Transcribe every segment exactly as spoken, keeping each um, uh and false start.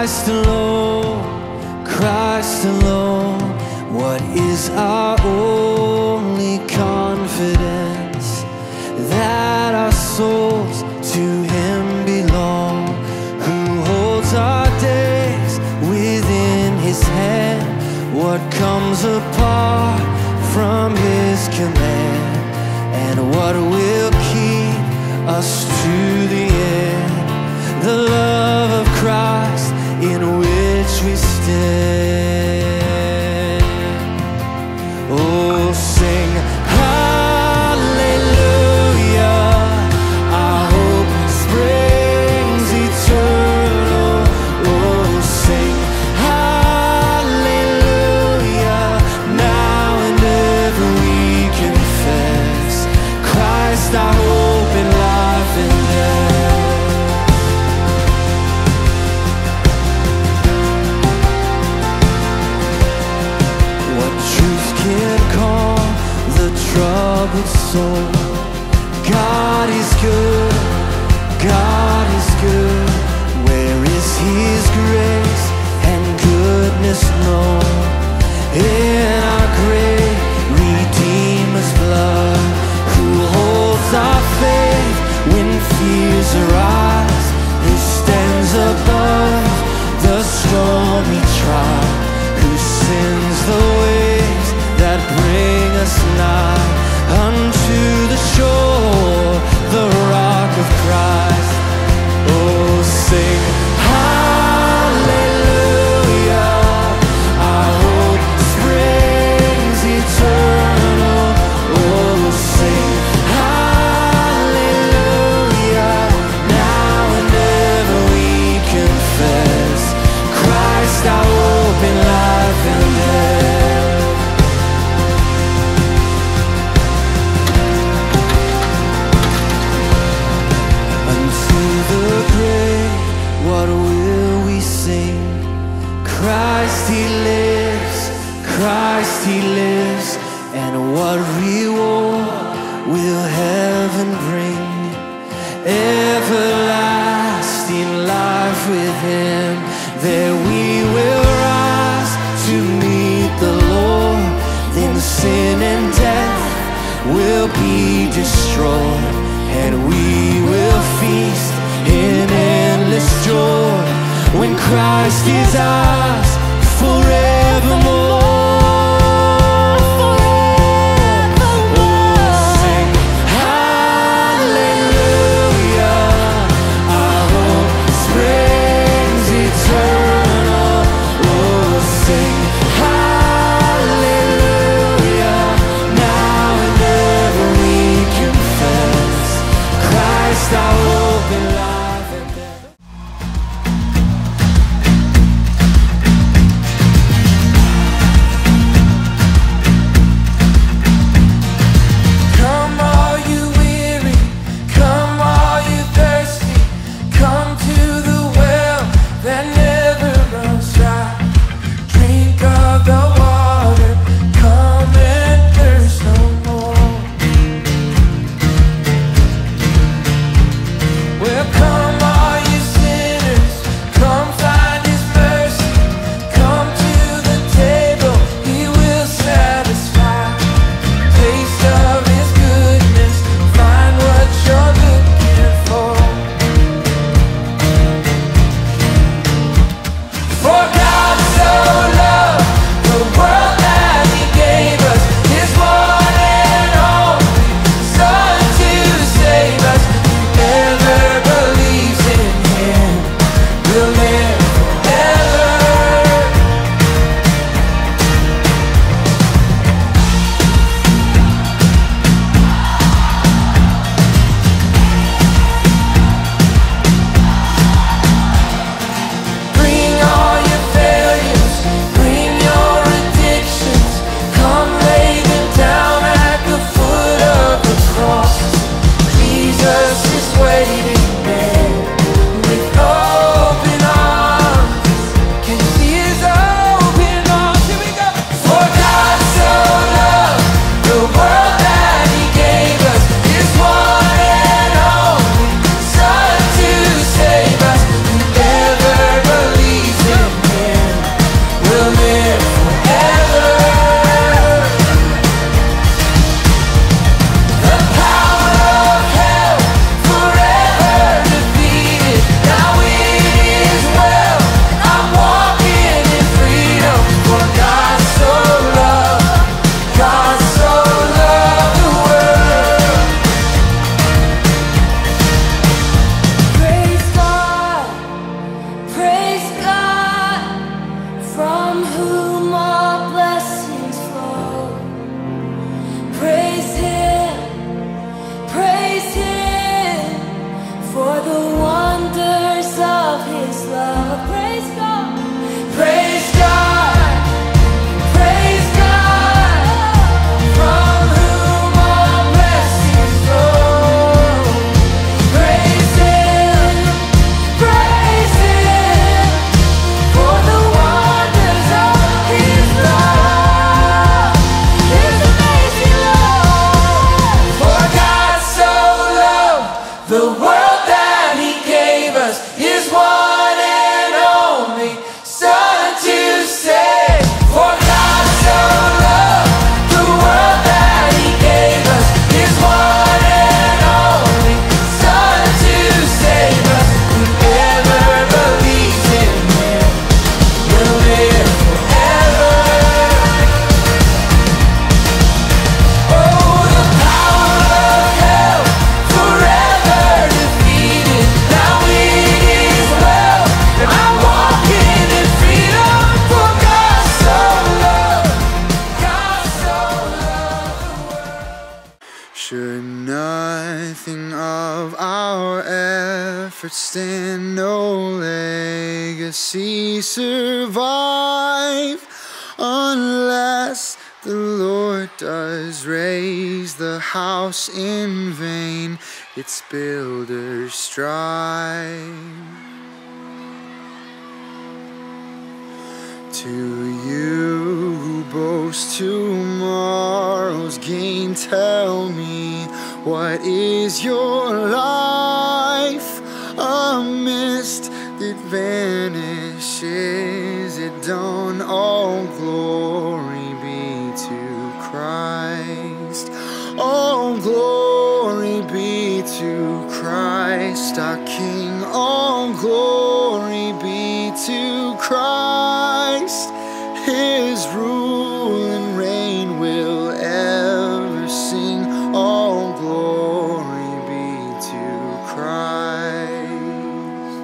Christ alone, Christ alone. What is our only confidence? That our souls to Him belong, who holds our days within His hand. What comes apart from His command, and what will keep us to the end? The love of Christ in which we stand. Oh, sing hallelujah, our hope springs eternal. Oh, sing hallelujah, now and ever we confess Christ our hope in life and death. Troubled soul, God is good, God is good. Where is His grace and goodness known? In our great Redeemer's blood, who holds our faith when fears arise, who stands above the stormy trial, who sends the waves that bring us nigh unto the shore, the rock of Christ. Oh, sing hallelujah, our hope springs eternal. Oh, sing hallelujah, now and ever we confess Christ our hope in life and death. What will we sing? Christ He lives, Christ He lives. And what reward will heaven bring? Everlasting life with Him. There we will rise to meet the Lord. Then sin and death will be destroyed, and we will feast in endless joy when Christ is ours forevermore. whom all blessings flow. Praise Him, praise Him, for the wonders of His love. Praise God, praise God, praise God, from whom all blessings flow. Praise Him, praise Him, for the wonders of His love, His amazing love. For God so loved the world that He gave us His one and only Son to save. For God so loved the world that He gave us His one and only Son to save us. Whoever believes in Him will live forever. Oh, the power of hell forever defeated. Now it is well, and I'm walking in freedom. For God so loved, God so loved the world. Should nothing of our efforts stand, no legacy survive, unless the Lord does raise the house in vain, its builders strive. To you who boast tomorrow's gain, tell me, what is your life? A mist that vanishes at dawn. All glory be to Christ. All glory be to Christ our King. All glory be to Christ. His rule and reign will ever sing. All glory be to Christ.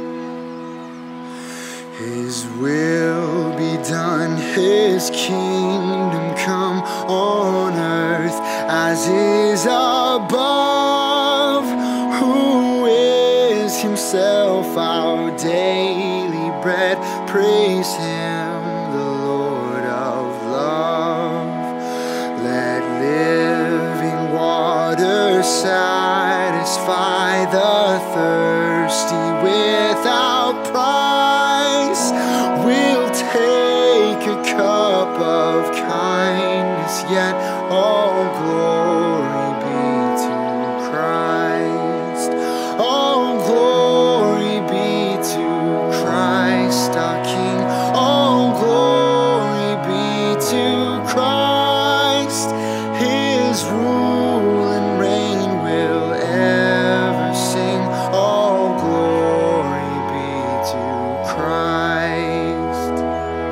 His will be done, His kingdom come on earth as is above. Who is Himself our daily bread? Praise Him, the Lord of love. Let living water satisfy the thirsty without price. We'll take a cup of kindness, yet all glory be to Christ. All glory be to Christ our King. All glory be to Christ. His rule and reign will ever sing. All glory be to Christ.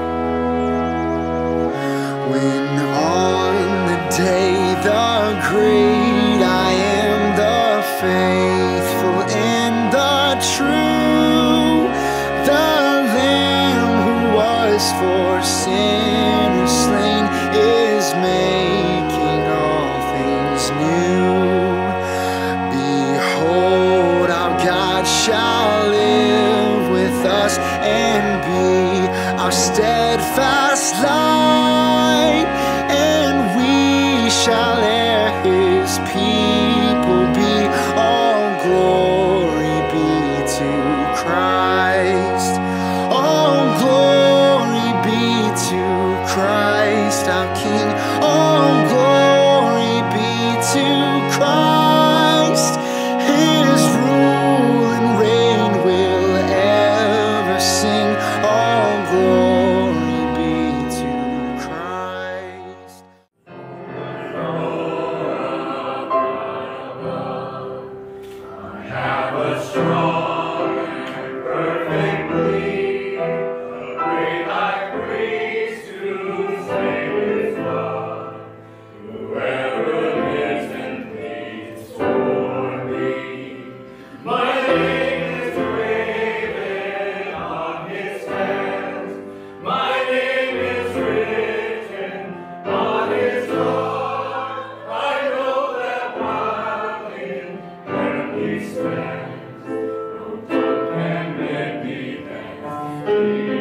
When on the day the great I am, the faithful and the true, the Lamb who was for sinners slain is making all things new. Behold, our God shall live with us and be our steadfast light, and we shall ere His people be. All glory be to Christ. All glory be to Christ our King. All glory be to Christ. His rule and reign will ever sing. All glory be to Christ. Amen.